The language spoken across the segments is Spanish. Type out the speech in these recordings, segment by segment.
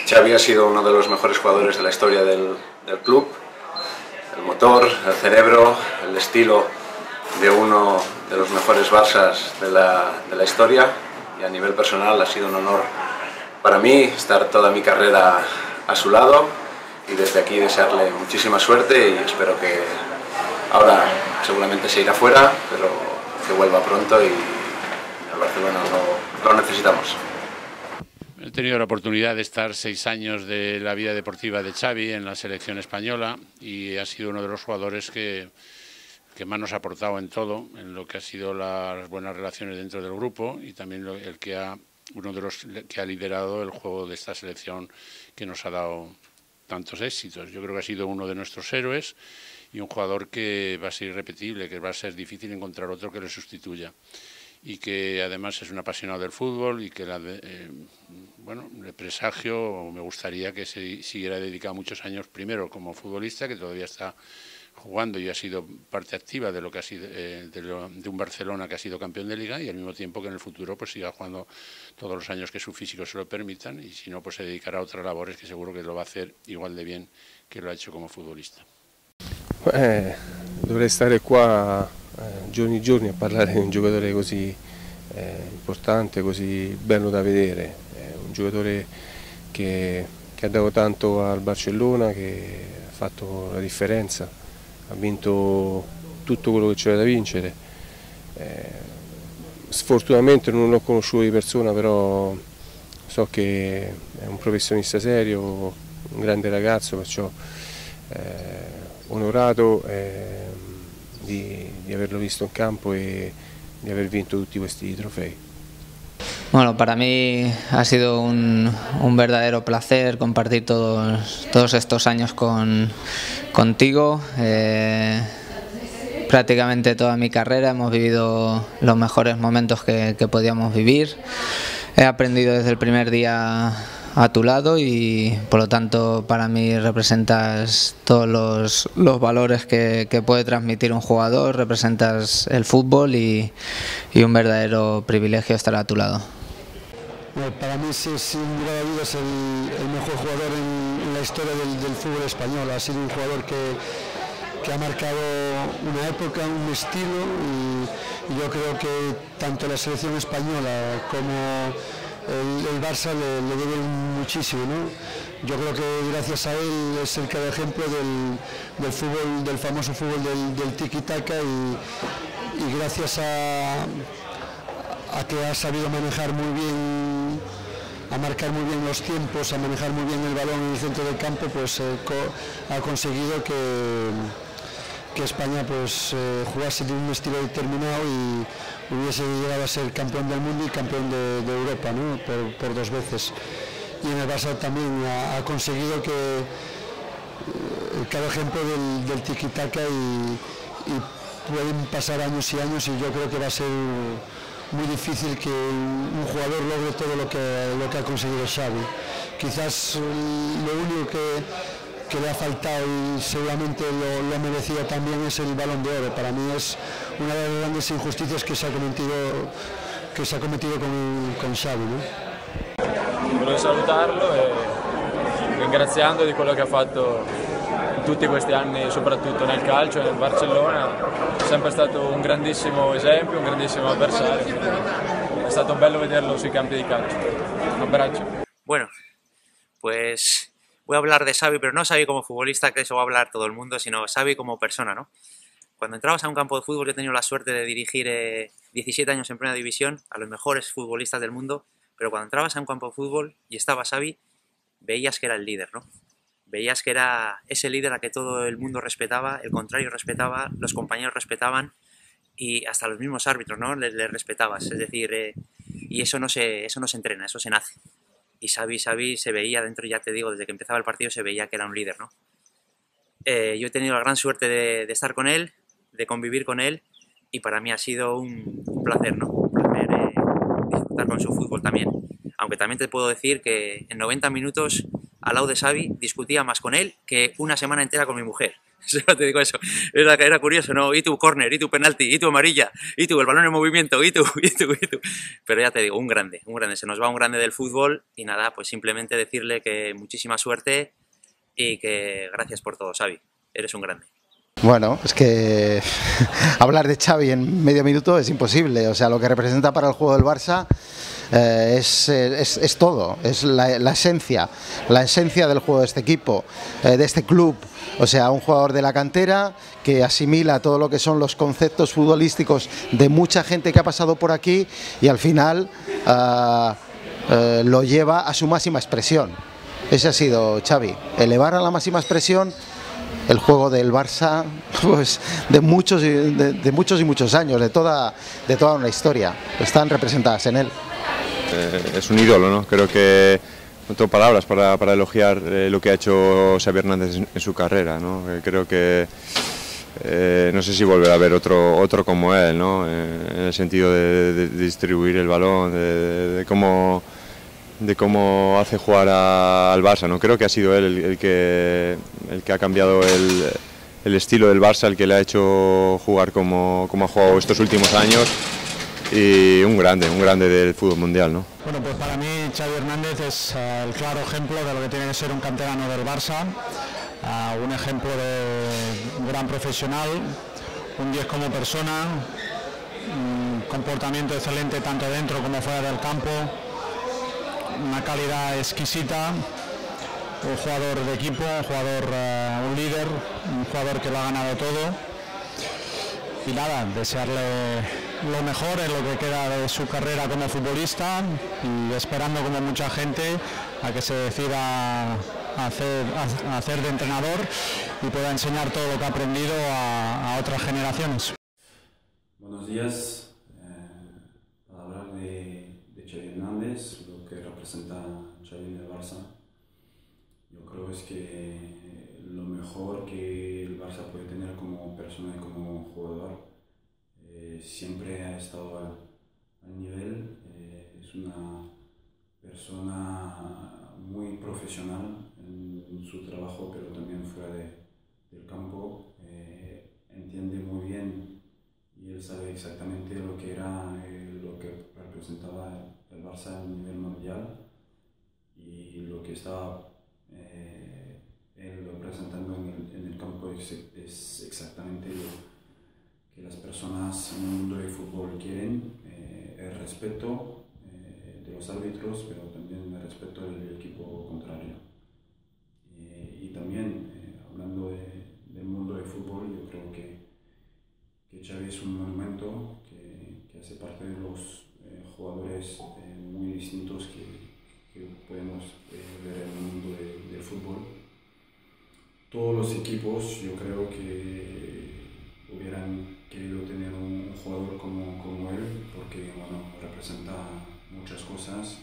Xavi ha sido uno de los mejores jugadores de la historia del club. El motor, el cerebro, el estilo de uno de los mejores Barças de la historia, y a nivel personal ha sido un honor para mí estar toda mi carrera a su lado, y desde aquí desearle muchísima suerte, y espero que ahora seguramente se irá fuera, pero que vuelva pronto, y el Barcelona lo necesitamos. He tenido la oportunidad de estar 6 años de la vida deportiva de Xavi en la selección española, y ha sido uno de los jugadores que más nos ha aportado en todo, en lo que ha sido las buenas relaciones dentro del grupo, y también uno de los que ha liderado el juego de esta selección, que nos ha dado tantos éxitos. Yo creo que ha sido uno de nuestros héroes y un jugador que va a ser irrepetible, que va a ser difícil encontrar otro que le sustituya, y que además es un apasionado del fútbol, y que le presagio, o me gustaría que se siguiera dedicado muchos años, primero como futbolista, que todavía está jugando y ha sido parte activa de lo que ha sido de un Barcelona que ha sido campeón de Liga, y al mismo tiempo que en el futuro pues siga jugando todos los años que su físico se lo permitan, y si no, pues se dedicará a otras labores que seguro que lo va a hacer igual de bien que lo ha hecho como futbolista. Dovrei stare qua giorni e giorni a parlare di un giocatore così importante, così bello da vedere, un giocatore che ha dato tanto al Barcellona, che ha fatto la differenza, ha vinto tutto quello che c'era da vincere. Sfortunatamente non l'ho conosciuto di persona, però so che è un professionista serio, un grande ragazzo, perciò onorato di averlo visto in campo e di aver vinto tutti questi trofei. Bueno, para mí ha sido un verdadero placer compartir todos estos años contigo. Prácticamente toda mi carrera hemos vivido los mejores momentos que podíamos vivir. He aprendido desde el primer día a tu lado, y por lo tanto para mí representas todos los valores que puede transmitir un jugador, representas el fútbol, y un verdadero privilegio estar a tu lado. Para mí sin lugar a dudas el mejor jugador en la historia del fútbol español. Ha sido un jugador que ha marcado una época, un estilo, y yo creo que tanto la selección española como el Barça le deben muchísimo, ¿no? Yo creo que gracias a él es el claro ejemplo del fútbol, del famoso fútbol del tiki-taka, y gracias a que ha sabido manejar muy bien, a marcar muy bien los tiempos, a manejar muy bien el balón en el centro del campo, pues ha conseguido que España pues jugase de un estilo determinado y hubiese llegado a ser campeón del mundo y campeón de Europa, ¿no? por 2 veces. Y en el Barça también ha conseguido que cada ejemplo del tiki-taka, y pueden pasar años y años, y yo creo que va a ser muy difícil que un jugador logre todo lo que ha conseguido Xavi. Quizás lo único que le ha faltado, y seguramente lo ha merecido también, es el Balón de Oro. Para mí es una de las grandes injusticias que se ha cometido con Xavi, ¿no? Volevo salutarlo e ringraziando di quello che ha fatto in tutti questi anni, soprattutto nel calcio, nel Barcellona. È sempre stato un grandissimo esempio, un grandissimo avversario. È stato bello vederlo sui campi di calcio. Un abbraccio. Bueno, pues voy a hablar de Xavi, pero no Xavi como futbolista, que eso va a hablar todo el mundo, sino Xavi como persona, ¿no? Cuando entrabas a un campo de fútbol, yo he tenido la suerte de dirigir 17 años en Primera División a los mejores futbolistas del mundo, pero cuando entrabas a un campo de fútbol y estaba Xavi, veías que era el líder, ¿no? Veías que era ese líder a que todo el mundo respetaba, el contrario respetaba, los compañeros respetaban, y hasta los mismos árbitros, ¿no? Les respetabas, es decir, y eso no se entrena, eso se nace. Y Xavi se veía dentro, ya te digo, desde que empezaba el partido se veía que era un líder, ¿no? Yo he tenido la gran suerte de estar con él, de convivir con él, y para mí ha sido un placer, ¿no? Un placer disfrutar con su fútbol también. Aunque también te puedo decir que en 90 minutos al lado de Xavi discutía más con él que una semana entera con mi mujer. Solo te digo eso. Era curioso, ¿no? Y tu córner, y tu penalti, y tu amarilla, y tu el balón en movimiento, y tu. Pero ya te digo, un grande. Se nos va un grande del fútbol y nada, pues simplemente decirle que muchísima suerte y que gracias por todo, Xavi. Eres un grande. Bueno, es que hablar de Xavi en medio minuto es imposible. O sea, lo que representa para el juego del Barça es todo, es la esencia del juego de este equipo, de este club. O sea, un jugador de la cantera que asimila todo lo que son los conceptos futbolísticos de mucha gente que ha pasado por aquí y al final lo lleva a su máxima expresión. Ese ha sido Xavi, elevar a la máxima expresión el juego del Barça, pues de muchos y muchos años, de toda una historia, están representadas en él. Es un ídolo, ¿no? Creo que no tengo palabras para elogiar lo que ha hecho Xavi Hernández en su carrera, ¿no? Creo que no sé si volverá a haber otro como él, ¿no? En el sentido de distribuir el balón, de cómo hace jugar al Barça, ¿no? Creo que ha sido él el que ha cambiado el estilo del Barça, el que le ha hecho jugar como ha jugado estos últimos años, y un grande del fútbol mundial, ¿no? Bueno, pues para mí Xavi Hernández es el claro ejemplo de lo que tiene que ser un canterano del Barça, un ejemplo de un gran profesional, un 10 como persona, un comportamiento excelente tanto dentro como fuera del campo, una calidad exquisita, un jugador de equipo, un líder, un jugador que lo ha ganado todo. Y nada, desearle lo mejor en lo que queda de su carrera como futbolista y esperando como mucha gente a que se decida a hacer de entrenador y pueda enseñar todo lo que ha aprendido a otras generaciones. Buenos días. Para hablar de Xavi Hernández, lo que representa Xavi en el Barça, yo creo es que lo mejor que el Barça puede tener como persona y como jugador, siempre ha estado al nivel. Es una persona muy profesional en su trabajo, pero también fuera del campo. Entiende muy bien y él sabe exactamente lo que era, lo que representaba el Barça a nivel mundial y lo que estaba él representando en el campo es exactamente lo que las personas en el mundo del fútbol quieren, el respeto de los árbitros, pero también el respeto del equipo contrario. Y también, hablando del mundo del fútbol, yo creo que Xavi es un monumento que hace parte de los jugadores muy distintos que podemos ver en el mundo del fútbol. Todos los equipos, yo creo que hubieran querido tener un jugador como él, porque bueno, representa muchas cosas.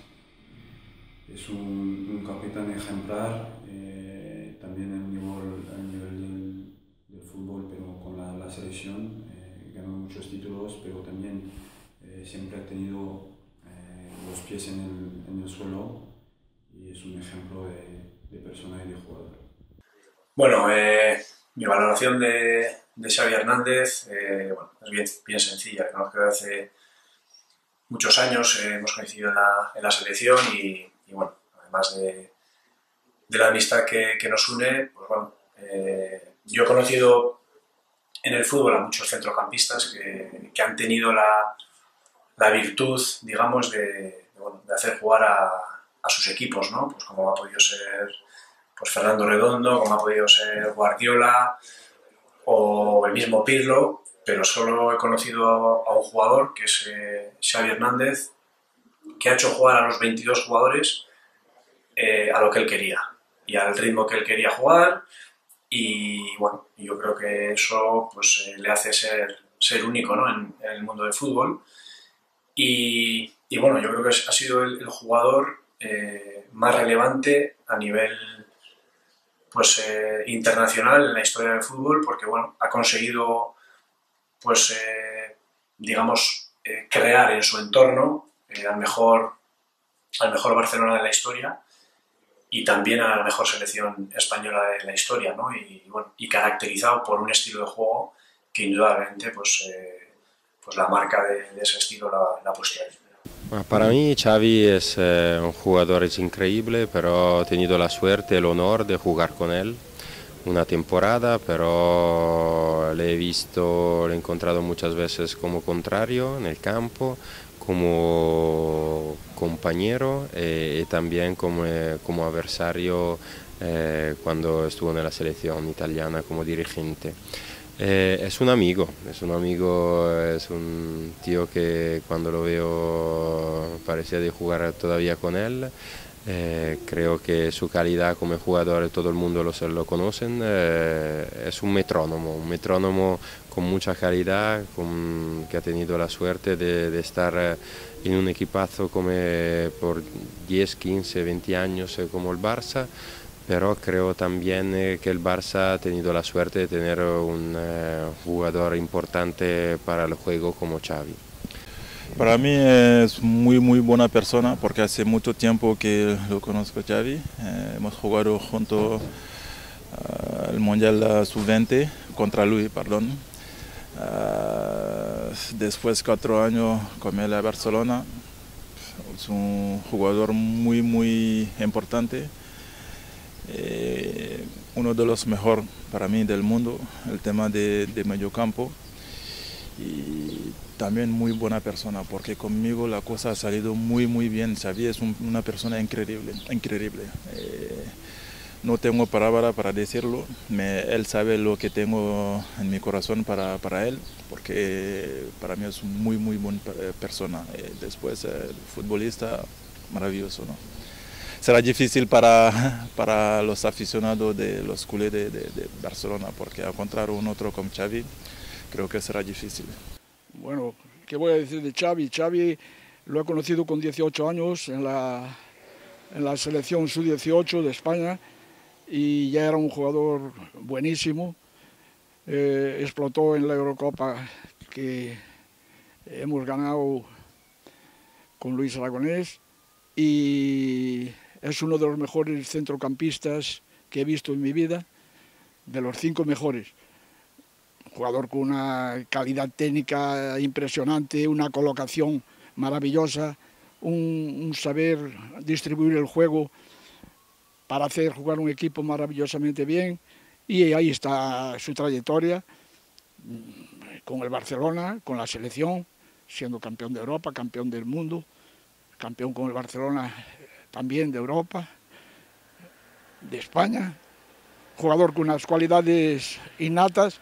Es un capitán ejemplar, también a nivel del fútbol, pero con la selección ganó muchos títulos, pero también siempre ha tenido los pies en el suelo y es un ejemplo de persona y de jugador. Bueno, mi valoración de Xavi Hernández es bien sencilla. Conozco desde hace muchos años, hemos coincidido en la selección y bueno, además de la amistad que nos une, pues bueno, yo he conocido en el fútbol a muchos centrocampistas que han tenido la virtud, digamos, de hacer jugar a sus equipos, ¿no? Pues como ha podido ser pues Fernando Redondo, como ha podido ser Guardiola o el mismo Pirlo, pero solo he conocido a un jugador, que es Xavi Hernández, que ha hecho jugar a los 22 jugadores a lo que él quería y al ritmo que él quería jugar, y bueno, yo creo que eso pues le hace ser único, ¿no? en el mundo del fútbol, y bueno, yo creo que ha sido el jugador más relevante a nivel pues internacional en la historia del fútbol, porque bueno, ha conseguido pues digamos crear en su entorno al mejor Barcelona de la historia, y también a la mejor selección española de la historia, ¿no? Y caracterizado por un estilo de juego que indudablemente pues la marca de ese estilo la ha puesto ahí. Para mí Xavi es un jugador increíble, pero he tenido la suerte, el honor de jugar con él una temporada, pero le he encontrado muchas veces como contrario en el campo, como compañero y también como adversario cuando estuvo en la selección italiana como dirigente. Es un amigo, es un tío que cuando lo veo parecía de jugar todavía con él. Creo que su calidad como jugador, todo el mundo lo conocen, es un metrónomo con mucha calidad, que ha tenido la suerte de estar en un equipazo como por 10, 15, 20 años como el Barça, pero creo también que el Barça ha tenido la suerte de tener un jugador importante para el juego como Xavi. Para mí es muy buena persona porque hace mucho tiempo que lo conozco Xavi. Hemos jugado junto al Mundial Sub-20 contra Luis, perdón. Después 4 años con él a Barcelona. Es un jugador muy importante. Uno de los mejores para mí del mundo, el tema de medio campo. Y también muy buena persona, porque conmigo la cosa ha salido muy bien. Xavi es una persona increíble. No tengo palabra para decirlo, él sabe lo que tengo en mi corazón para él, porque para mí es muy buena persona. Después, futbolista maravilloso, ¿no? Será difícil para los aficionados de los culés de Barcelona, porque encontrar un otro como Xavi creo que será difícil. Bueno, ¿qué voy a decir de Xavi? Xavi lo he conocido con 18 años en la selección sub-18 de España y ya era un jugador buenísimo. Explotó en la Eurocopa que hemos ganado con Luis Aragonés y es uno de los mejores centrocampistas que he visto en mi vida, de los 5 mejores. Jugador con una calidad técnica impresionante, una colocación maravillosa, un saber distribuir el juego para hacer jugar un equipo maravillosamente bien, y ahí está su trayectoria con el Barcelona, con la selección, siendo campeón de Europa, campeón del mundo, campeón con el Barcelona también de Europa, de España, jugador con unas cualidades innatas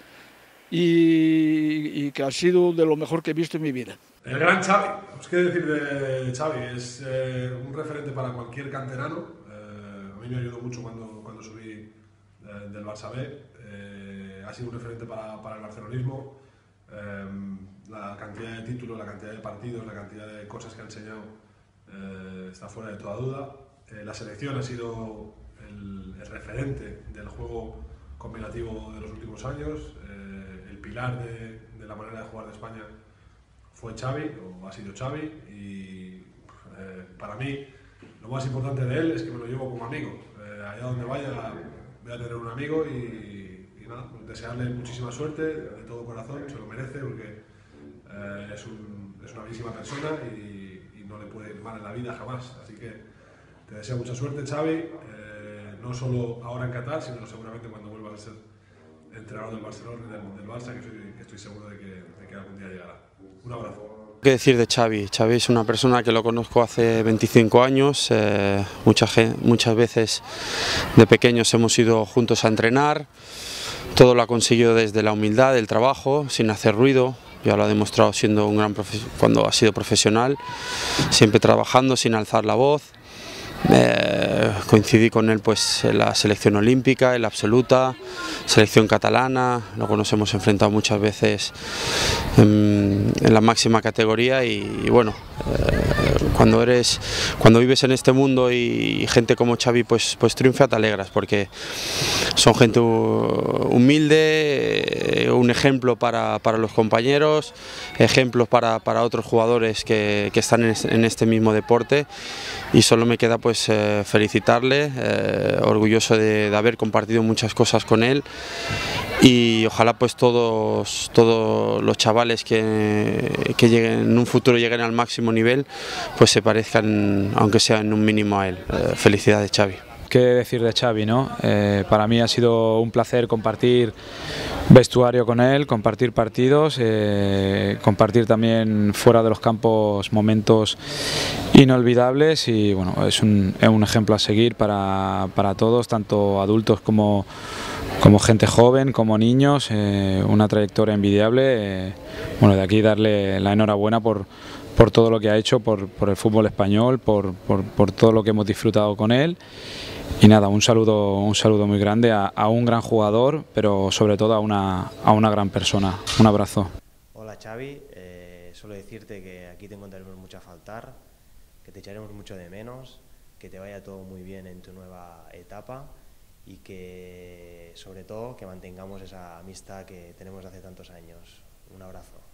y que ha sido de lo mejor que he visto en mi vida. El gran Xavi, pues qué decir de Xavi, es un referente para cualquier canterano. A mí me ayudó mucho cuando subí del Barça B, ha sido un referente para el barcelonismo. La cantidad de títulos, la cantidad de partidos, la cantidad de cosas que ha enseñado está fuera de toda duda. La selección ha sido el referente del juego combinativo de los últimos años. El pilar de la manera de jugar de España fue Xavi, o ha sido Xavi, y para mí lo más importante de él es que me lo llevo como amigo. Allá donde vaya voy a tener un amigo y nada, pues desearle muchísima suerte de todo corazón, se lo merece porque es una bellísima persona y no le puede ir mal en la vida jamás. Así que te deseo mucha suerte, Xavi, no solo ahora en Qatar, sino seguramente cuando vuelvas a ser entrenador del Barcelona y del Barça, que estoy seguro de que algún día llegará. Un abrazo. ¿Qué decir de Xavi? Xavi es una persona que lo conozco hace 25 años, muchas veces de pequeños hemos ido juntos a entrenar, todo lo ha conseguido desde la humildad, el trabajo, sin hacer ruido, ya lo ha demostrado siendo un gran cuando ha sido profesional, siempre trabajando sin alzar la voz. Coincidí con él pues en la selección olímpica, en la absoluta, selección catalana, luego nos hemos enfrentado muchas veces en la máxima categoría y bueno, cuando vives en este mundo y gente como Xavi pues triunfa, te alegras, porque son gente humilde, un ejemplo para los compañeros, ejemplos para otros jugadores que están en este mismo deporte, y solo me queda pues felicitarle, orgulloso de haber compartido muchas cosas con él, y ojalá pues todos los chavales que lleguen, en un futuro lleguen al máximo nivel, pues se parezcan, aunque sea en un mínimo, a él. Felicidades, Xavi. ¿Qué decir de Xavi, no? Para mí ha sido un placer compartir vestuario con él, compartir partidos, compartir también fuera de los campos momentos inolvidables, y bueno, es un ejemplo a seguir para todos, tanto adultos como gente joven, como niños, una trayectoria envidiable. Bueno, de aquí darle la enhorabuena por todo lo que ha hecho por el fútbol español, por todo lo que hemos disfrutado con él. Y nada, un saludo muy grande a un gran jugador, pero sobre todo a una gran persona. Un abrazo. Hola Xavi, solo decirte que aquí te encontraremos mucho a faltar, que te echaremos mucho de menos, que te vaya todo muy bien en tu nueva etapa, y que sobre todo que mantengamos esa amistad que tenemos de hace tantos años. Un abrazo.